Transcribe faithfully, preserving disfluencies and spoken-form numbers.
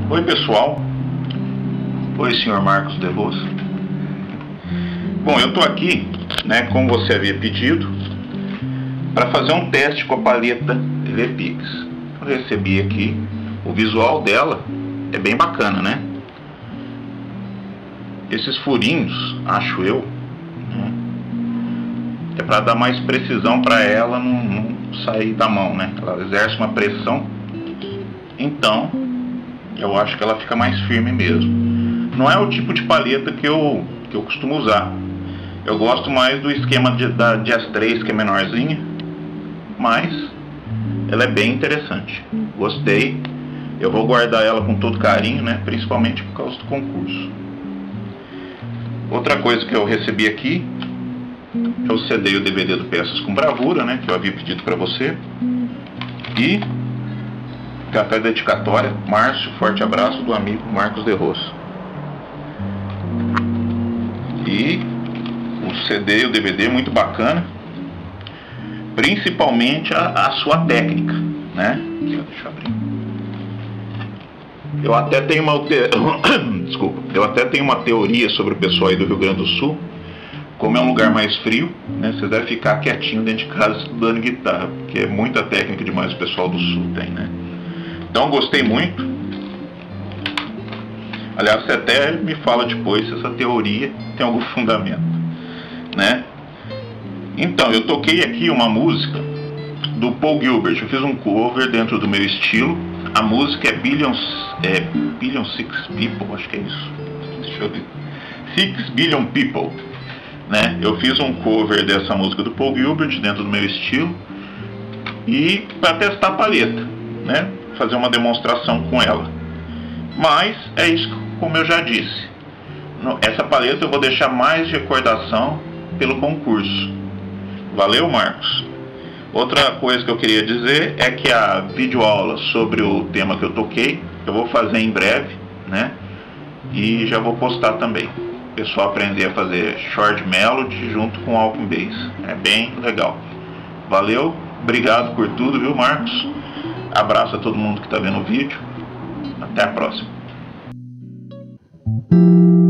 Oi pessoal, oi senhor Marcos de Rosa. Bom, eu tô aqui, né, como você havia pedido, para fazer um teste com a paleta V-Pix. Eu recebi aqui, o visual dela é bem bacana, né? Esses furinhos, acho eu, né, é para dar mais precisão para ela não, não sair da mão, né? Ela exerce uma pressão, então eu acho que ela fica mais firme mesmo. Não é o tipo de paleta que eu, que eu costumo usar. Eu gosto mais do esquema de, da Jazz três, que é menorzinha, mas ela é bem interessante. Gostei. Eu vou guardar ela com todo carinho, né? Principalmente por causa do concurso. Outra coisa que eu recebi aqui é o C D e o D V D do Peças com Bravura, né? Que eu havia pedido para você. E cartão de dedicatória, Márcio, forte abraço do amigo Marcos de Rosa. E o C D e o D V D muito bacana, principalmente a, a sua técnica, né? Aqui, ó, deixa eu abrir. Eu até tenho uma desculpa, eu até tenho uma teoria sobre o pessoal aí do Rio Grande do Sul. Como é um lugar mais frio, né? Você deve ficar quietinho dentro de casa estudando guitarra, porque é muita técnica demais o pessoal do Sul tem, né? Então gostei muito. Aliás, você até me fala depois se essa teoria tem algum fundamento, né? Então, eu toquei aqui uma música do Paul Gilbert. Eu fiz um cover dentro do meu estilo. A música é Billions, é Billion Six People, acho que é isso. Deixa eu ver. Six Billion People, né? Eu fiz um cover dessa música do Paul Gilbert dentro do meu estilo e para testar a paleta, né? Fazer uma demonstração com ela. Mas é isso, como eu já disse, essa paleta eu vou deixar mais de recordação pelo concurso. Valeu, Marcos. Outra coisa que eu queria dizer é que a videoaula sobre o tema que eu toquei eu vou fazer em breve, né? E já vou postar também. O pessoal aprender a fazer short melody junto com Alpine Bass. É bem legal. Valeu, obrigado por tudo, viu, Marcos? Abraço a todo mundo que está vendo o vídeo. Até a próxima.